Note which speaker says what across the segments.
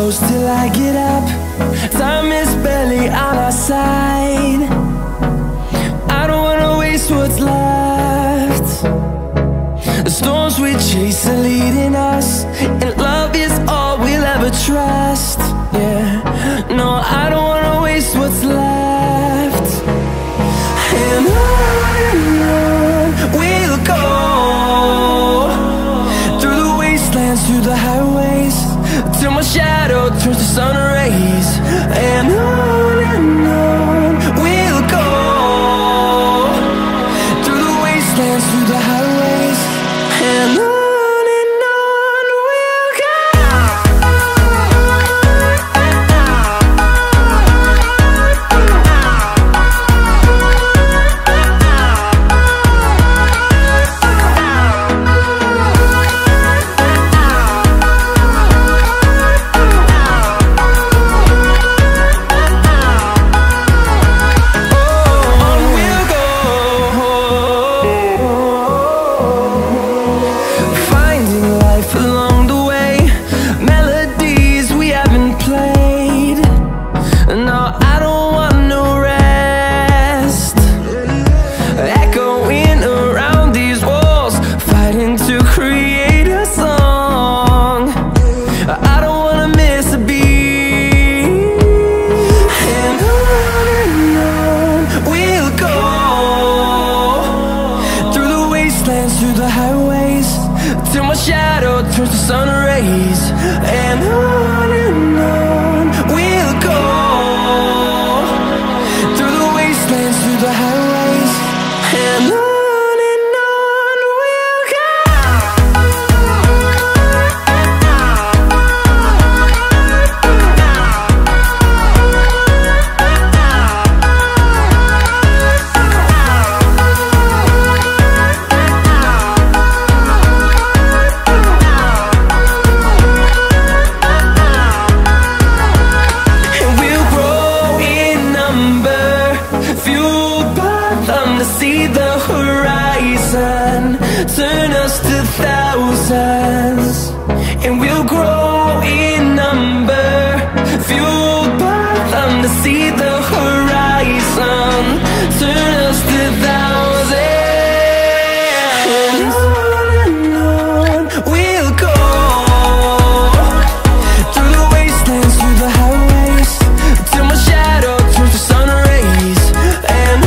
Speaker 1: close till I get up. Time is barely on our side. I don't wanna waste what's left. The storms we chase are leading us, and love is all we'll ever trust. Yeah, no, I don't wanna waste what's left. And on we'll go, through the wastelands, through the highways, till my shadow turns to sun rays. And on we'll go, through the wastelands, through the highways, and on. Through the highways, till my shadow turns to sun rays. And on we'll go, through the wastelands, through the highways, and on. See the horizon turn us to thousands, and we'll grow in number, fueled by them. To see the horizon turn us to thousands, and on we'll go, through the wastelands, through the highways, till my shadow turns to sun rays. And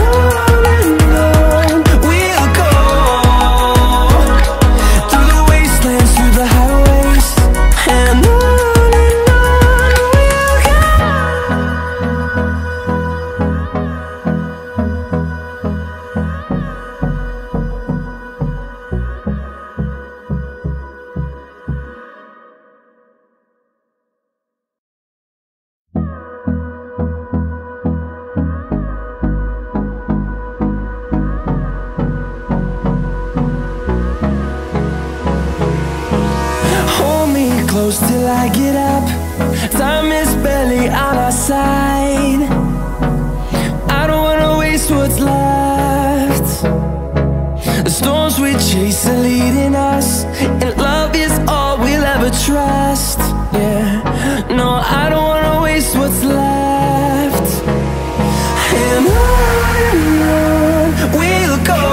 Speaker 1: close till I get up. Time is barely on our side. I don't wanna waste what's left. The storms we chase are leading us, and love is all we'll ever trust. Yeah, no, I don't wanna waste what's left. And on we'll go,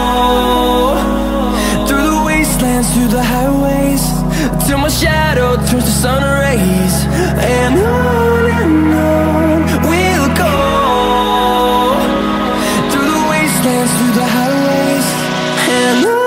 Speaker 1: through the wastelands, through the highways, till my shadow turns to sun rays. And on we'll go, through the wastelands, through the highways, and on.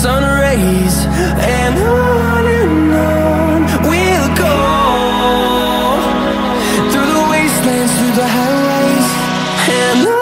Speaker 1: sun rays, and on we'll go, through the wastelands, through the highways, and on we'll go.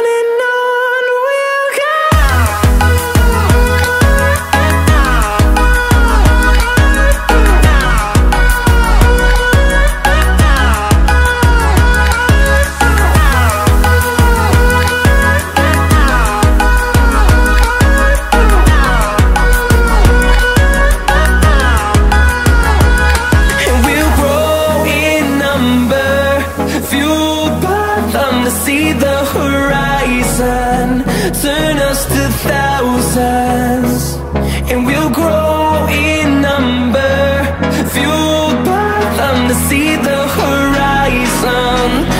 Speaker 1: To see the horizon, turn us to thousands, and we'll grow in number, fueled by them to see the horizon.